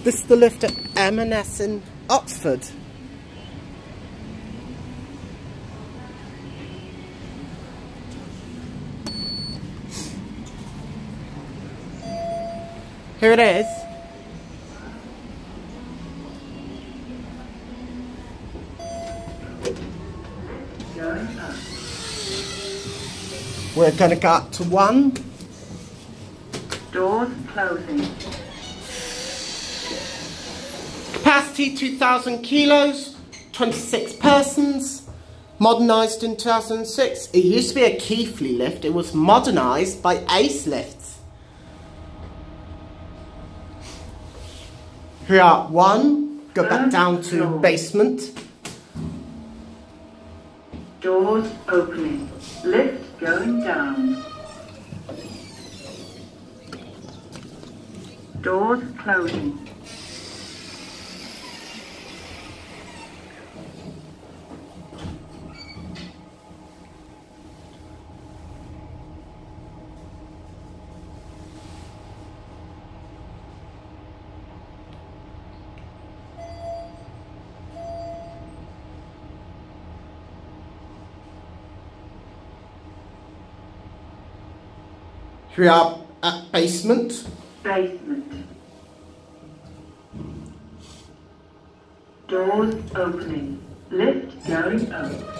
This is the lift at M&S in Oxford. Here it is. Going up. We're going to go up to 1. Doors closing. Capacity 2,000 kilos, 26 persons. Modernised in 2006. It used to be a Keighley lift. It was modernised by Ace Lifts. Here we are, 1. Go back down to basement. Doors opening. Lift going down. Doors closing. Here we are at basement. Basement. Doors opening. Lift going up.